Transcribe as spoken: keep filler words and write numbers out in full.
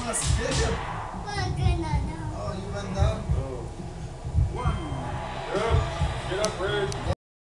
must kick him. We're gonna know. Oh, you went down? Oh.